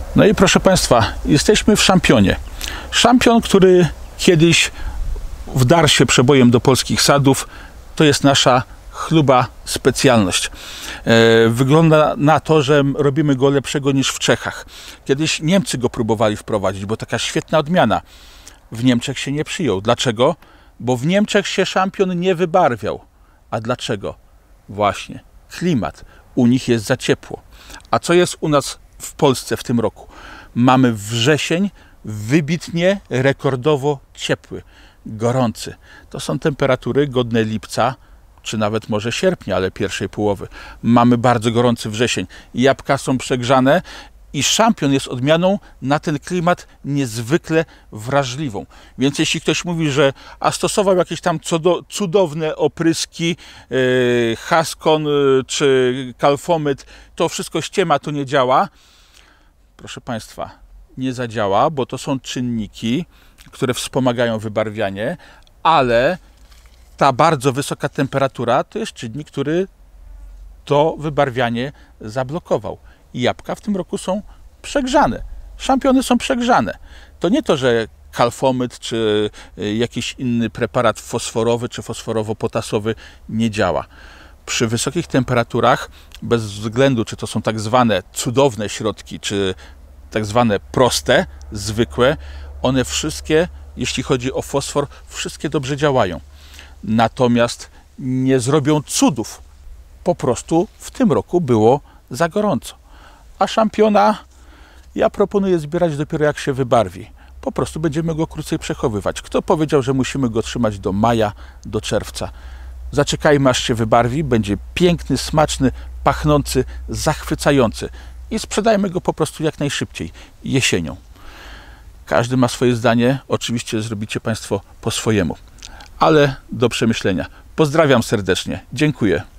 No i proszę Państwa, jesteśmy w szampionie. Szampion, który kiedyś wdarł się przebojem do polskich sadów, to jest nasza chluba specjalność. Wygląda na to, że robimy go lepszego niż w Czechach. Kiedyś Niemcy go próbowali wprowadzić, bo taka świetna odmiana. W Niemczech się nie przyjął. Dlaczego? Bo w Niemczech się szampion nie wybarwiał. A dlaczego? Właśnie klimat. U nich jest za ciepło. A co jest u nas w Polsce w tym roku? Mamy wrzesień wybitnie, rekordowo ciepły, gorący. To są temperatury godne lipca, czy nawet może sierpnia, ale pierwszej połowy. Mamy bardzo gorący wrzesień. Jabłka są przegrzane i szampion jest odmianą na ten klimat niezwykle wrażliwą. Więc jeśli ktoś mówi, że stosował jakieś tam cudowne opryski, Haskon czy Kalfomyt, to wszystko ściema, to nie działa. Proszę Państwa, nie zadziała, bo to są czynniki, które wspomagają wybarwianie, ale ta bardzo wysoka temperatura to jest czynnik, który to wybarwianie zablokował. I jabłka w tym roku są przegrzane. Szampiony są przegrzane. To nie to, że kalfomyt czy jakiś inny preparat fosforowy czy fosforowo-potasowy nie działa. Przy wysokich temperaturach, bez względu czy to są tak zwane cudowne środki, czy tak zwane proste, zwykłe, one wszystkie, jeśli chodzi o fosfor, wszystkie dobrze działają. Natomiast nie zrobią cudów. Po prostu w tym roku było za gorąco. A szampiona ja proponuję zbierać dopiero jak się wybarwi. Po prostu będziemy go krócej przechowywać. Kto powiedział, że musimy go trzymać do maja, do czerwca? Zaczekajmy, aż się wybarwi. Będzie piękny, smaczny, pachnący, zachwycający. I sprzedajmy go po prostu jak najszybciej, jesienią. Każdy ma swoje zdanie. Oczywiście zrobicie Państwo po swojemu. Ale do przemyślenia. Pozdrawiam serdecznie. Dziękuję.